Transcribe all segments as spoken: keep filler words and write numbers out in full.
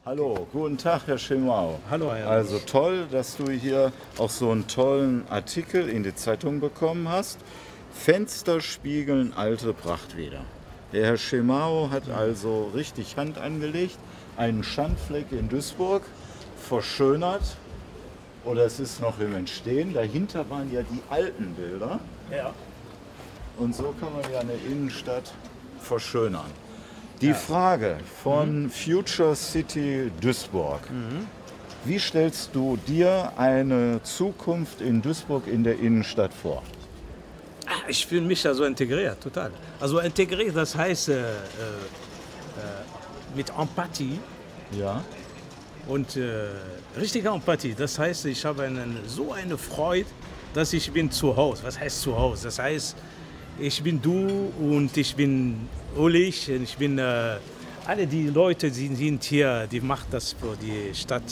Hallo, guten Tag, Herr Schemau. Hallo, Herr. Also toll, dass du hier auch so einen tollen Artikel in die Zeitung bekommen hast. Fenster spiegeln alte Prachtwälder. Der Herr Schemau hat also richtig Hand angelegt, einen Schandfleck in Duisburg verschönert. Oder es ist noch im Entstehen. Dahinter waren ja die alten Bilder. Ja. Und so kann man ja eine Innenstadt verschönern. Die Frage von mhm. Future City Duisburg. Mhm. Wie stellst du dir eine Zukunft in Duisburg in der Innenstadt vor? Ich fühle mich ja so integriert, total. Also integriert, das heißt äh, äh, mit Empathie. Ja. Und äh, richtige Empathie, das heißt, ich habe einen, so eine Freude, dass ich bin zu Hause. Was heißt zu Hause? Das heißt, ich bin du und ich bin Ulrich, ich bin äh, alle die Leute, die sind hier, die machen das für die Stadt,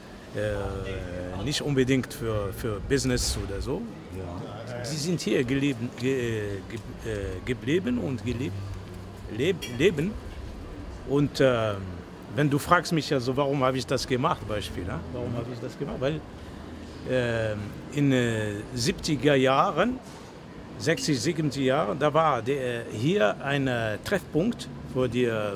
äh, nicht unbedingt für, für Business oder so. Ja. Sie sind hier geleben, ge, ge, äh, geblieben und gelebt, leb, leben. Und äh, wenn du fragst mich ja so, warum habe ich das gemacht, Beispiel, ne? Warum habe ich das gemacht? Weil äh, in den äh, siebziger Jahren, sechzig, siebzig Jahren, da war der, hier ein äh, Treffpunkt für die äh,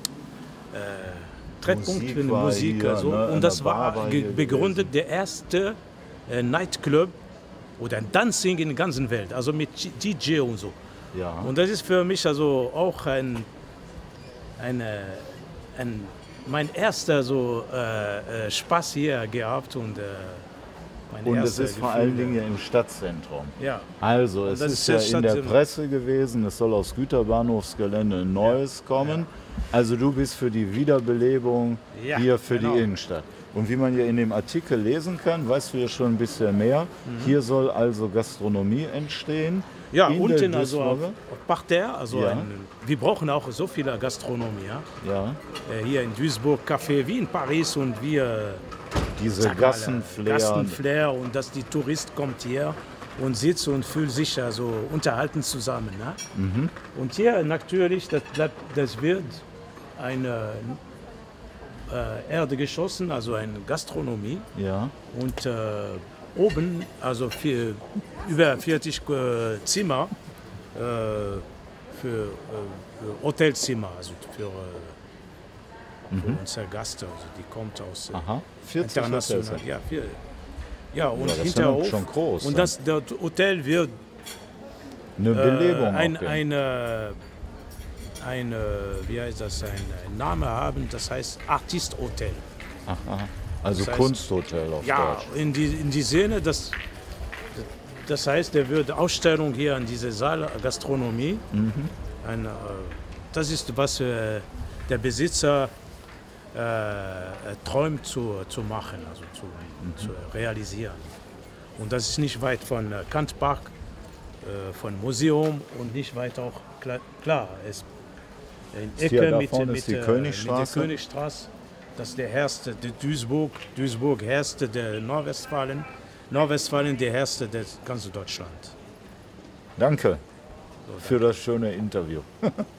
Treffpunkt Musik für die Musik. Hier, also, ne? Und das war, war begründet gewesen. Der erste äh, Nightclub oder Dancing in der ganzen Welt, also mit D J und so. Ja. Und das ist für mich also auch ein, ein, ein mein erster so, äh, Spaß hier gehabt und äh, Und es ist vor allen Dingen im Stadtzentrum. Ja. Also es ist, ist ja in der Presse gewesen, es soll aus Güterbahnhofsgelände ein neues ja. kommen. Ja. Also du bist für die Wiederbelebung ja, hier für genau. die Innenstadt. Und wie man hier in dem Artikel lesen kann, weißt du ja schon ein bisschen mehr. Mhm. Hier soll also Gastronomie entstehen. Ja, unten also auf, auf Parterre. Also ja. ein, wir brauchen auch so viel Gastronomie. Ja? Ja. Äh, hier in Duisburg, Café wie in Paris und wir. Diese Gassenflair. Gassenflair und dass die Tourist kommt hier und sitzt und fühlt sich also unterhalten zusammen. Ne? Mhm. Und hier natürlich, das, das wird eine äh, Erde geschossen, also eine Gastronomie. Ja. Und äh, oben, also für über vierzig äh, Zimmer äh, für, äh, für Hotelzimmer, also für äh, Mhm. unser Gast, also die kommt aus Aha. vierzig international. Ja, viel, ja, und ja, das Hinterhof. Ist schon groß. Und das das Hotel wird eine Belebung äh, ein, eine, eine, wie heißt das, ein, ein Name haben, das heißt Artist Hotel. Aha. Also das heißt, Kunsthotel auf ja, Deutsch. in die, in die Sinne, das, das heißt, der wird Ausstellung hier an diese Saal Gastronomie. Mhm. Ein, äh, das ist, was äh, der Besitzer Äh, träumt zu, zu machen, also zu, mhm. zu realisieren. Und das ist nicht weit von äh, Kantpark, äh, von Museum und nicht weit auch, klar, klar es in Ecke mit, mit, die äh, Königstraße. mit der Königstraße, das ist der erste, der Duisburg, Duisburg erste der Nordwestfalen, Nordwestfalen der erste der ganzen Deutschland. Danke so, für das schöne Interview.